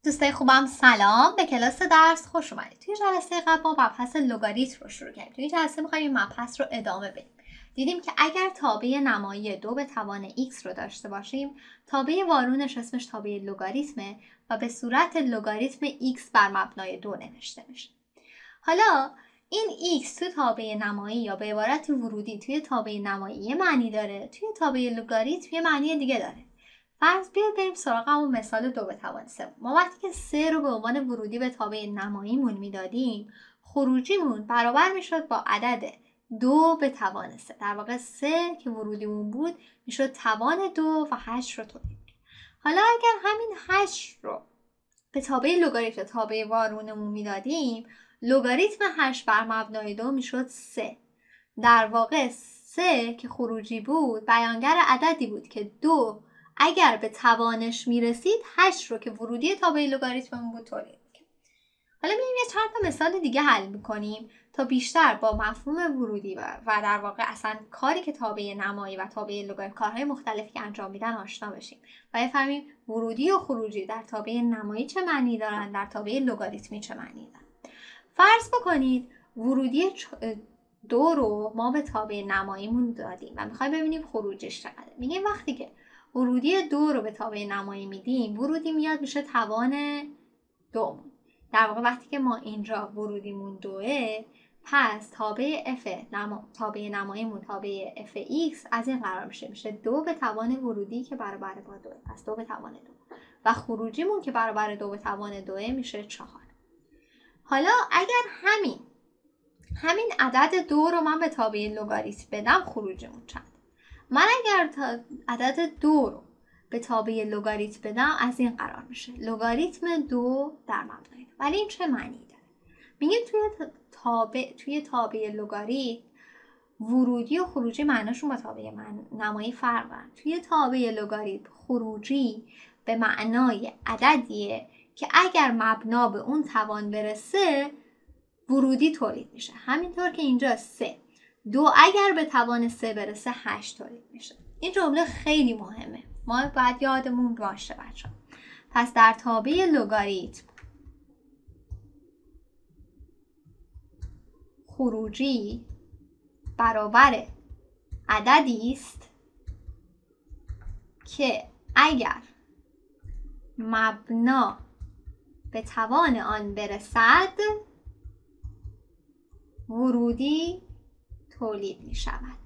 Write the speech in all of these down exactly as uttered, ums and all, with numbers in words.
دوستای خوبم سلام، به کلاس درس خوش اومدید. توی جلسه قبل ما مبحث لگاریتم رو شروع کردیم. توی جلسه می‌خوایم این مبحث رو ادامه بدیم. دیدیم که اگر تابع نمایی دو به توان x رو داشته باشیم، تابع وارونش اسمش تابع لگاریتمه و به صورت لگاریتم x بر مبنای دو نوشته میشه. حالا این x توی تابع نمایی یا به عبارت ورودی توی تابع نمایی یه معنی داره، توی تابع لگاریتم یه معنی دیگه داره. فرض بیاید بریم سراغ همون مثال دو به توان سه. ما وقتی که سه رو به عنوان ورودی به تابع نماییمون میدادیم، خروجیمون برابر میشد با عدد دو به توان سه. در واقع سه که ورودیمون بود میشد توان دو و هشت رو تولید. حالا اگر همین هشت رو به تابع لگاریتم تابع وارونمون میدادیم، لگاریتم هشت بر مبنای دو میشد سه. در واقع سه که خروجی بود بیانگر عددی بود که دو اگر به توانش میرسید هشت رو که ورودی تابع لگاریتم بود تولید می‌کرد. حالا می‌ریم یه چند تا مثال دیگه حل می‌کنیم تا بیشتر با مفهوم ورودی و, و در واقع اصلا کاری که تابع نمایی و تابع لگاریتم کارهای مختلفی که انجام میدن آشنا بشیم و بفهمیم ورودی و خروجی در تابع نمایی چه معنی دارن، در تابع لگاریتمی چه معنی دارن. فرض بکنید ورودی دو رو ما به تابع نماییمون دادیم و می‌خوایم ببینیم خروجیش چقدره. میگیم وقتی که ورودی دو رو به تابع نمایی میدیم، ورودی میاد میشه توان دومون. در واقع وقتی که ما اینجا ورودیمون دوه، پس تابع f نما... تابع نماییمون تابع fx از این قرار میشه میشه دو به توان ورودی که برابر با دوه، پس دو به توان دو و خروجیمون که برابر دو به توان دوه میشه چهار. حالا اگر همین همین عدد دو رو من به تابع لگاریتم بدم، خروجیمون چند؟ من اگر عدد دو رو به تابع لگاریتم بدم از این قرار میشه لگاریتم دو در مبنای دو. ولی این چه معنی داره؟ میگیم توی تابع توی تابع لگاریتم ورودی و خروجی معناشون با تابع من... نمایی فرق دارن. توی تابع لگاریتم خروجی به معنای عددیه که اگر مبنا به اون توان برسه ورودی تولید میشه. همینطور که اینجا سه دو اگر به توان سه برسه هشت تولید میشه. این جمله خیلی مهمه، ما باید یادمون باشه بچه. پس در تابع لگاریتم خروجی برابر عددی است که اگر مبنا به توان آن برسد ورودی تولید می شود.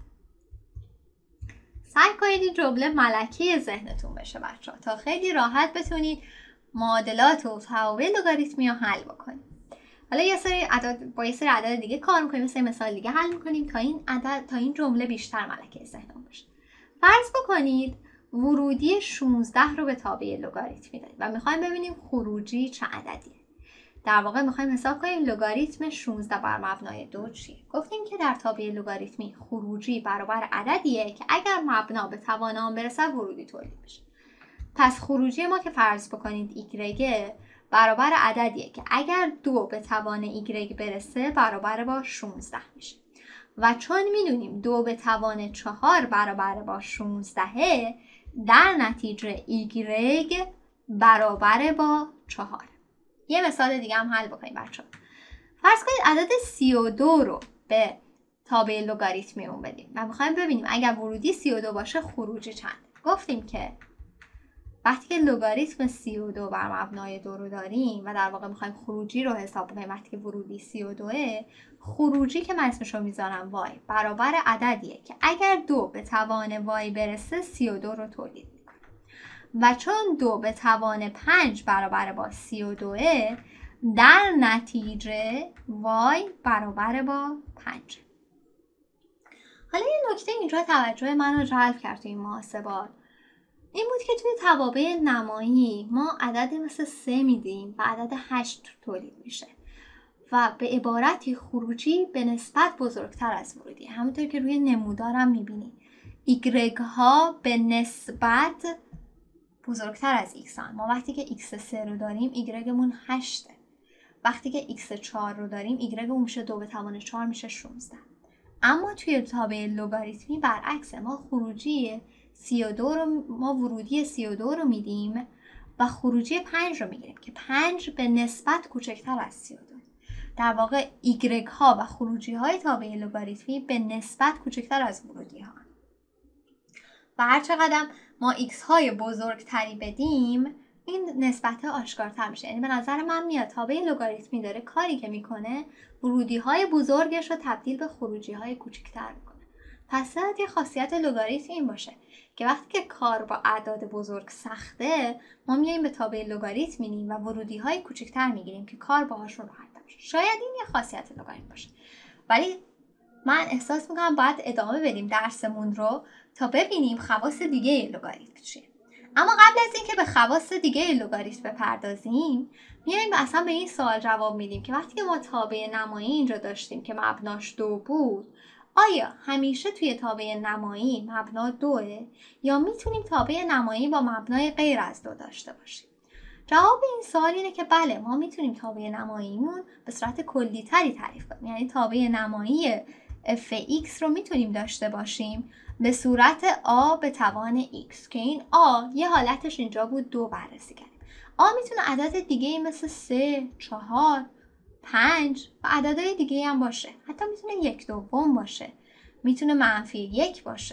سعی کنید این جمله ملکی ذهنتون بشه بچه ها تا خیلی راحت بتونید معادلات و توابع لگاریتمی رو حل بکنید. حالا یه سری عدد با یه سری عدد دیگه کار میکنیم، مثلا مثال دیگه حل میکنیم تا این عدد تا این جمله بیشتر ملکی ذهنتون بشه. فرض بکنید ورودی شانزده رو به تابع لگاریتم میدید و میخوایم ببینیم خروجی چه عددیه. در واقع میخوایم حساب کنیم لگاریتم شانزده بر مبنای دو چیه. گفتیم که در تابع لگاریتمی خروجی برابر عددیه که اگر مبنا به توان آن برسه ورودی تولید میشه. پس خروجی ما که فرض بکنید ایگرگ برابر عددیه که اگر دو به توان ایگرگ برسه برابر با شانزده میشه و چون میدونیم دو به توان چهار برابر با شانزده، در نتیجه ایگرگ برابر با چهار. یه مثال دیگه هم حل بکنیم بچه ها. فرض کنید عدد سی و دو رو به تابع لگاریتمی اون بدیم و میخوایم ببینیم اگر ورودی سی و دو باشه خروجی چند. گفتیم که وقتی که لگاریتم سی و دو بر مبنای دو رو داریم و در واقع میخوایم خروجی رو حساب کنیم، وقتی که ورودی سی و دوه، خروجی که من اسمش رو میذارم وای برابر عددیه که اگر دو به توان وای برسه سی و دو رو تولید میکنه و چون دو به توان پنج برابر با سی و دوه، در نتیجه وای برابر با پنج. حالا یه نکته اینجا توجه من رو جلب کرد توی این محاسبات، این بود که توی توابع نمایی ما عددی مثل سه میدیم و عدد هشت تولید میشه و به عبارتی خروجی به نسبت بزرگتر از ورودی. همونطور که روی نمودارم میبینید ایگرگ ها به نسبت بزرگتر از ایکس هن. ما وقتی که ایکس سه رو داریم ایگرگمون هشته، وقتی که ایکس چهار رو داریم ایگرگمون میشه دو به توان چهار میشه شانزده. اما توی تابع لگاریتمی برعکسه، ما خروجی سی و دو رو ما ورودی سی و دو رو میدیم و خروجی پنج رو میگیریم که پنج به نسبت کوچکتر از سی و دو. در واقع ایگرگ ها و خروجی های تابع لگاریتمی به نسبت کوچکتر از ورودی ها. و هر چقدر ما ایکس های بزرگتری بدیم این نسبت آشکارتر میشه. یعنی به نظر من میاد تابع لگاریتمی داره کاری که میکنه ورودی های بزرگش رو تبدیل به خروجی های کوچکتر میکنه. پس یه خاصیت لگاریتم این باشه که وقتی که کار با اعداد بزرگ سخته ما میایم به تابع لگاریتم میریم و ورودی های کوچکتر میگیریم که کار باهاشون راحت باشه. شاید این یه خاصیت لگاریتم باشه، ولی من احساس میکنم باید ادامه بدیم درسمون رو تا ببینیم خواص دیگه لگاریتم چیه. اما قبل از اینکه به خواص دیگه لگاریتم بپردازیم میایم اصلا به این سوال جواب میدیم که وقتی که ما تابع نمایی اینجا داشتیم که مبناش دو بود، آیا همیشه توی تابع نمایی مبنا دوه یا میتونیم تابع نمایی با مبنای غیر از دو داشته باشیم؟ جواب این سوال اینه که بله، ما میتونیم تابع نماییمون به صورت کلی تری تعریف کنیم. یعنی تابع نمایی اف ایکس رو میتونیم داشته باشیم به صورت آ به توان x که این آ یه حالتش اینجا بود دو بررسی کردیم. آ میتونه عدد دیگه مثل سه، چهار، پنج و عددهای دیگه هم باشه. حتی میتونه یک دوم باشه، میتونه منفی یک باشه.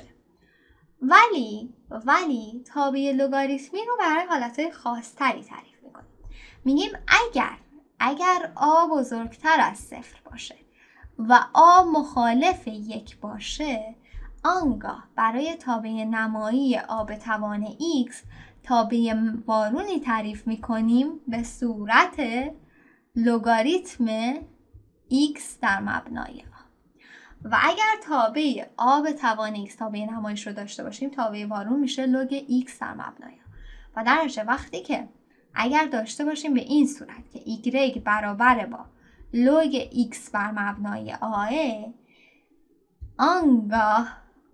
ولی ولی تابع لگاریتمی رو برای حالتهای خاصتری تعریف میکنیم. میگیم اگر اگر آ بزرگتر از صفر باشه و آ مخالف یک باشه، آنگاه برای تابع نمایی آ به توان x تابع وارونی تعریف میکنیم به صورت لگاریتم x در مبنای آ. و اگر تابع آ به توان x تابع نمایش رو داشته باشیم، تابع وارون میشه لگ x در مبنای آ. و در نتیجه وقتی که اگر داشته باشیم به این صورت که y برابر با لگ x بر مبنای آ، آنگاه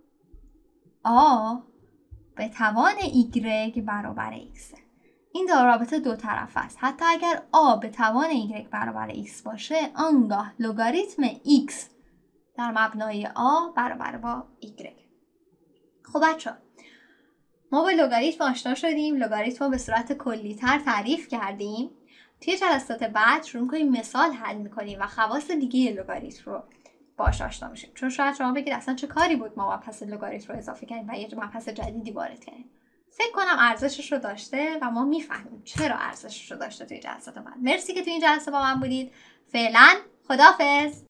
آ به توان y برابر x. این دو رابطه دو طرف است. حتی اگر آ به توان y برابر x باشه، آنگاه لگاریتم x در مبنای آ برابر با y. خب بچه‌ها، ما با لگاریتم آشنا شدیم، لگاریتم رو به صورت کلی تر تعریف کردیم. توی جلسات بعد شروع کنیم مثال حل میکنیم و خواص دیگه لگاریتم رو باهاش آشنا میشیم. چون شاید شما بگید اصلا چه کاری بود ما مبحث لگاریتم رو اضافه کردیم و یه مبحث جدیدی وارد کردیم. فکر کنم ارزشش رو داشته و ما میفهمیم چرا ارزشش رو داشته توی جلسات بعد. مرسی که توی این جلسه با من بودید. فعلا خداحافظ.